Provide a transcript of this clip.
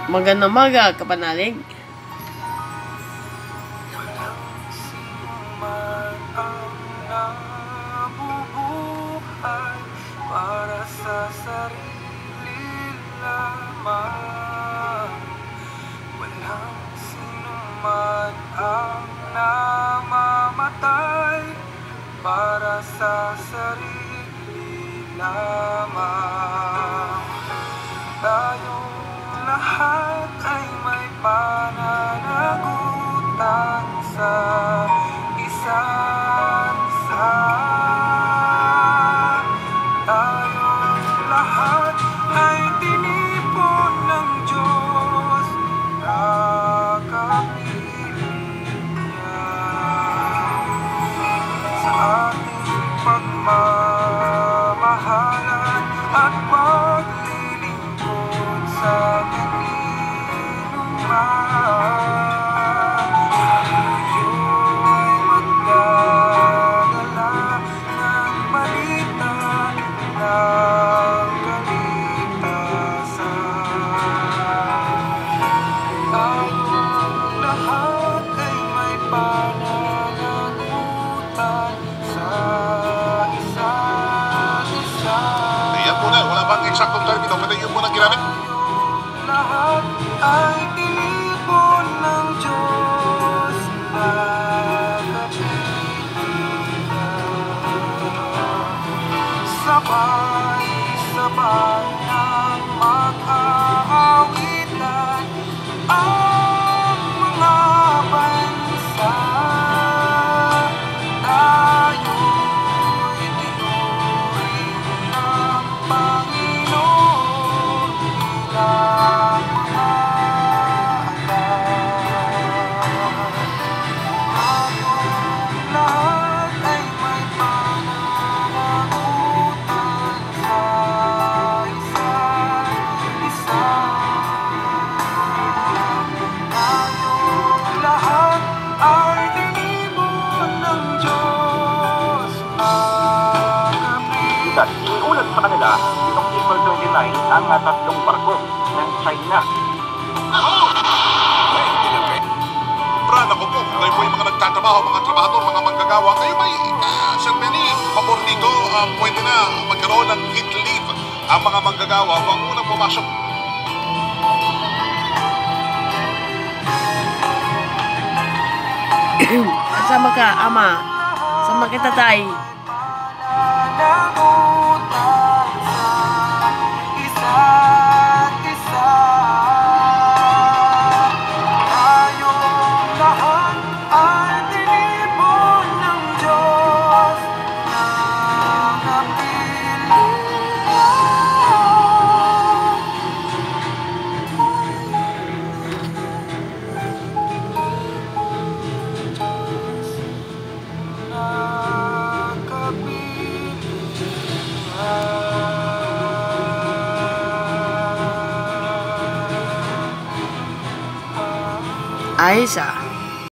Magandang umaga, kapanalig. Para sa sarili lamang, walang sinuman ang namamatay para sa sarili lamang. Tayong lahat ay may pananagutan sa isa't isa. Tayong lahat ay tinipon ng Diyos na kapiling niya. Sa ating pagmamahalan at paglilingkod sa kanino man, tayo'y magdadala ng balita ng kaligtasan. Tayong lahat ay may pananagutan sa isa't isa. Ayan muna, wala bang eksaktong termino, pwede yun muna ginamit. Lahat ay tinipon ng Diyos na kapiling. Sabay-sabay ng mag-aawitan ang mga bansa. Tayo'y tinuring ng Panginoon bilang mga anak. Tayong lahat ay may pananagutan sa isa't isa. Tayong lahat ay tinipon ng Diyos na kapiling. Iniulat sa kanila itong April 29 ang tatlong barko ng China. Brad, ako po, kayo po yung mga nagtatrabaho, mga trabahador, mga manggagawa, kayo may, Sir Benny, pabor dito, pwede na magkaroon ng hit leave ang mga manggagawa, huwag munang pumasok. Sama ka, ama. Sama kita, tay. Pananagutan sa isa't isa. Tayong lahat ay tinipon ng Diyos na kapiling. Ayos, ah.